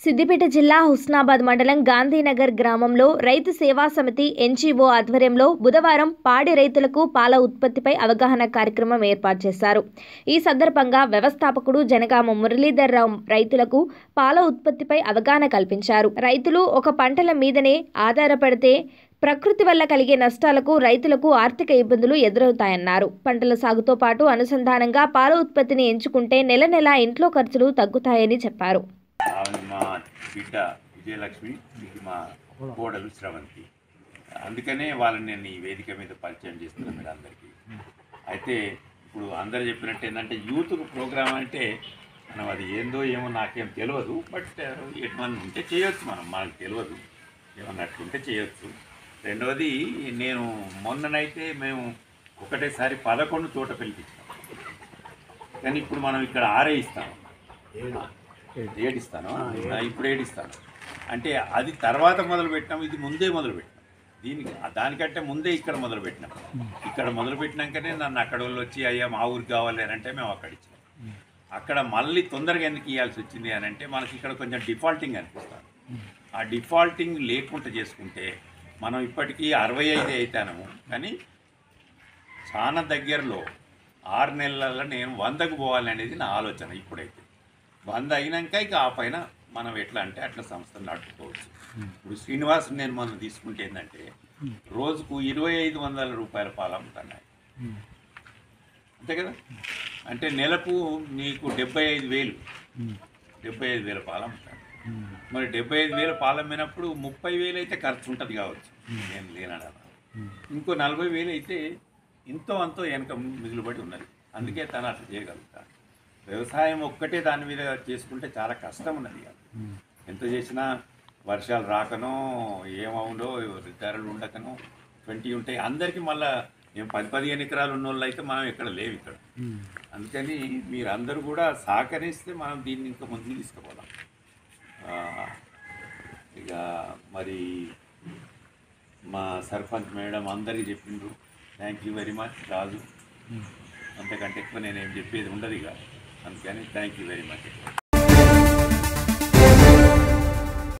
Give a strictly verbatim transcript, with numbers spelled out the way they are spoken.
సిద్దిపేట జిల్లా హుస్నాబాద్ మండలం గాంధీనగర్ గ్రామంలో రైతు సేవా సమితి ఎన్జీఓ ఆధ్వర్యంలో బుధవారం పాడి రైతులకు పాల ఉత్పత్తిపై అవగాహన కార్యక్రమం ఏర్పాటు చేశారు. ఈ సందర్భంగా వ్యవస్థాపకుడు జనగామ మురళీధర్ రావు రైతులకు పాల ఉత్పత్తిపై అవగాహన కల్పించారు. రైతులు ఒక పంటల మీదనే ఆధారపడితే ప్రకృతి వల్ల కలిగే నష్టాలకు రైతులకు ఆర్థిక ఇబ్బందులు ఎదురవుతాయన్నారు. పంటల సాగుతో పాటు అనుసంధానంగా పాల ఉత్పత్తిని ఎంచుకుంటే నెల నెల ఇంట్లో ఖర్చులు తగ్గుతాయని చెప్పారు. మా బిడ్డ విజయలక్ష్మి, మా కోడలు శ్రవంతి, అందుకనే వాళ్ళని నేను ఈ వేదిక మీద పరిచయం చేస్తున్నాను మీరు అందరికీ. అయితే ఇప్పుడు అందరూ చెప్పినట్టు ఏంటంటే యూత్ ప్రోగ్రామ్ అంటే మనం అది ఏందో ఏమో నాకేం తెలియదు, బట్ ఎటువంటి ఉంటే చేయొచ్చు, మనం మనకు తెలియదు ఏమన్నట్టుంటే చేయొచ్చు. రెండవది, నేను మొన్ననైతే మేము ఒకటేసారి పదకొండు తోట పిలిపించాం, కానీ ఇప్పుడు మనం ఇక్కడ ఆరే ఇస్తాము, ఏడిస్తాను ఇప్పుడు ఏడిస్తాను అంటే అది తర్వాత మొదలు పెట్టినాం, ఇది ముందే మొదలు పెట్టినాం. దీనికి దానికంటే ముందే ఇక్కడ మొదలు పెట్టినాం. ఇక్కడ మొదలు పెట్టినాకనే నన్ను అక్కడ వాళ్ళు వచ్చి అయ్యా మా ఊరికి కావాలి అని అంటే మేము అక్కడ ఇచ్చాం. అక్కడ మళ్ళీ తొందరగా ఎందుకు ఇవ్వాల్సి వచ్చింది అని అంటే మనకి ఇక్కడ కొంచెం డిఫాల్టింగ్ అనిపిస్తాను. ఆ డిఫాల్టింగ్ లేకుండా చేసుకుంటే మనం ఇప్పటికీ అరవై ఐదు అవుతాము, కానీ చాలా దగ్గరలో ఆరు నెలలలో నేను వందకు పోవాలి అనేది నా ఆలోచన. ఇప్పుడైతే వంద అయినాక ఇక ఆ పైన మనం ఎట్లా అంటే అట్లా సంస్థను నడుపుకోవచ్చు. ఇప్పుడు శ్రీనివాస్ నేను మనం తీసుకుంటే ఏంటంటే రోజుకు ఇరవై ఐదు వందల రూపాయల పాలు అమ్ముతున్నాయి, అంతే కదా. అంటే నెలకు నీకు డెబ్బై ఐదు వేలు డెబ్బై ఐదు వేల పాలు అమ్ముతాను. మరి డెబ్బై ఐదు వేల పాలు అమ్మినప్పుడు ముప్పై వేలు అయితే ఖర్చు ఉంటుంది కావచ్చు, నేను లేనడా. ఇంకో నలభై వేలు అయితే ఇంతో అంతో వెనక మిగులుబడి ఉన్నది, అందుకే తను అట్లా చేయగలుగుతాను. వ్యవసాయం ఒక్కటే దాని మీద చేసుకుంటే చాలా కష్టం ఉన్నది. ఎంత చేసినా వర్షాలు రాకనో ఏమవునో ధరలు ఉండకనో ట్వంటీ ఉంటాయి అందరికీ. మళ్ళీ మేము పది పదిహేను ఎకరాలు ఉన్న వాళ్ళు అయితే మనం ఇక్కడ లేవు ఇక్కడ. అందుకని మీరందరూ కూడా సహకరిస్తే మనం దీన్ని ఇంకా ముందుకు తీసుకుపోదాం. ఇక మరి మా సర్పంచ్ మేడం అందరికీ చెప్పిండ్రు, thank you very much Raju. అంతకంటే ఎక్కువ నేనేం చెప్పేది ఉండదు ఇక, అందుకని థ్యాంక్ యూ వెరీ మచ్.